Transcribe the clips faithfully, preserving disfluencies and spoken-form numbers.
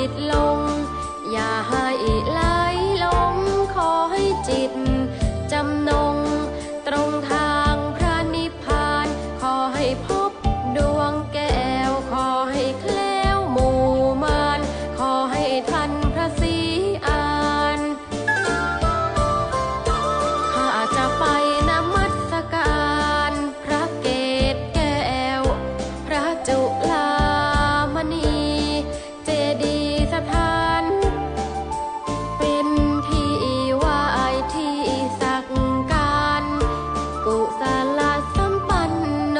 ตลงอย่าให้ไหลลงขอให้จิตจำนงตรงทางพระนิพพานขอให้พบดวงแก้วขอให้แคล้วหมู่มารขอให้ทันพระศรีอานข้าจะไปนมัสการพระเกศแก้วพระจุฬามณีเจดีย์สถานเป็นที่ไหว้ที่สักการกุศลสัมปันโน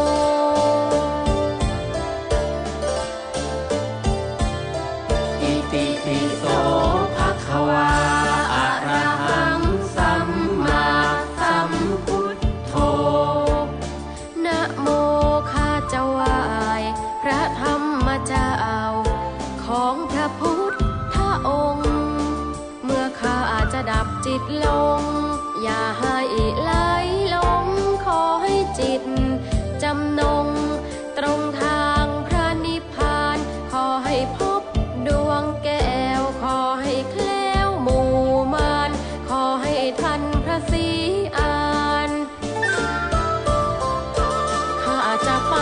อิติปิโสภะคะวาอะระหังสัมมาสัมพุทโธนะโมข้าจะไหว้พระธรรมเจ้าของพระพุทธองค์เมื่อข้าจะดับจิตลงอย่าให้ไหลลงขอให้จิตจำนงตรงทางพระนิพพานขอให้พบดวงแก้วขอให้แคล้วหมู่มารขอให้ทันพระศรีอานข้าจะไป